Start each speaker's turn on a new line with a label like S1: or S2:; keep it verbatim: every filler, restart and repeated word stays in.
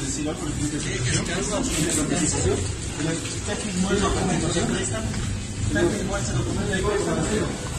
S1: decir algo, el cliente de documentación. Usted firmó el documento de préstamo. Usted firmó ese documento de préstamo.